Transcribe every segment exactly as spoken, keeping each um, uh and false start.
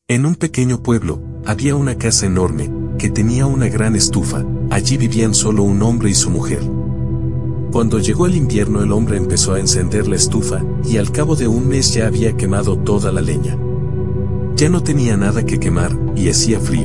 En un pequeño pueblo, había una casa enorme, que tenía una gran estufa. Allí vivían solo un hombre y su mujer. Cuando llegó el invierno, el hombre empezó a encender la estufa, y al cabo de un mes ya había quemado toda la leña. Ya no tenía nada que quemar, y hacía frío.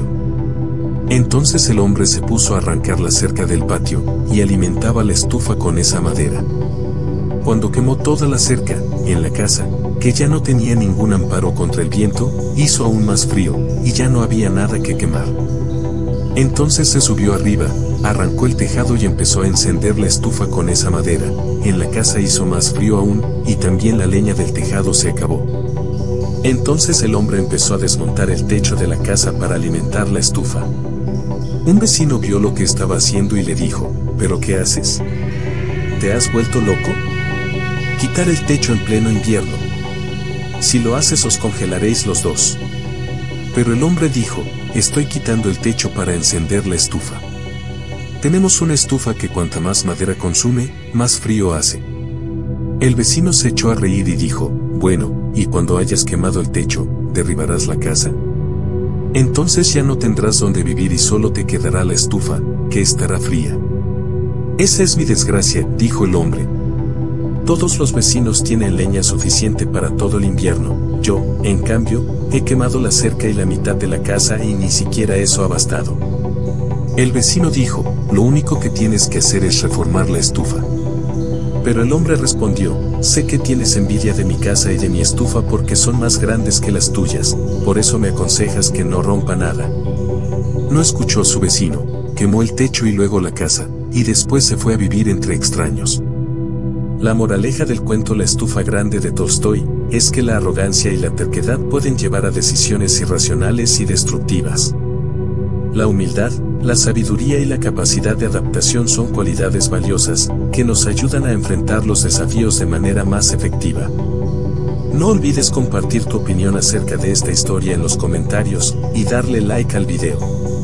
Entonces el hombre se puso a arrancar la cerca del patio, y alimentaba la estufa con esa madera. Cuando quemó toda la cerca, en la casa, que ya no tenía ningún amparo contra el viento, hizo aún más frío, y ya no había nada que quemar. Entonces se subió arriba, arrancó el tejado y empezó a encender la estufa con esa madera. En la casa hizo más frío aún, y también la leña del tejado se acabó. Entonces el hombre empezó a desmontar el techo de la casa para alimentar la estufa. Un vecino vio lo que estaba haciendo y le dijo: ¿pero qué haces? ¿Te has vuelto loco? Quitar el techo en pleno invierno. Si lo haces os congelaréis los dos. Pero el hombre dijo: estoy quitando el techo para encender la estufa. Tenemos una estufa que cuanta más madera consume, más frío hace. El vecino se echó a reír y dijo: bueno, y cuando hayas quemado el techo, ¿derribarás la casa? Entonces ya no tendrás donde vivir y solo te quedará la estufa, que estará fría. Esa es mi desgracia, dijo el hombre. Todos los vecinos tienen leña suficiente para todo el invierno. Yo, en cambio, he quemado la cerca y la mitad de la casa y ni siquiera eso ha bastado. El vecino dijo: lo único que tienes que hacer es reformar la estufa. Pero el hombre respondió: sé que tienes envidia de mi casa y de mi estufa porque son más grandes que las tuyas, por eso me aconsejas que no rompa nada. No escuchó a su vecino, quemó el techo y luego la casa, y después se fue a vivir entre extraños. La moraleja del cuento La estufa grande de Tolstoy es que la arrogancia y la terquedad pueden llevar a decisiones irracionales y destructivas. La humildad, la sabiduría y la capacidad de adaptación son cualidades valiosas que nos ayudan a enfrentar los desafíos de manera más efectiva. No olvides compartir tu opinión acerca de esta historia en los comentarios y darle like al video.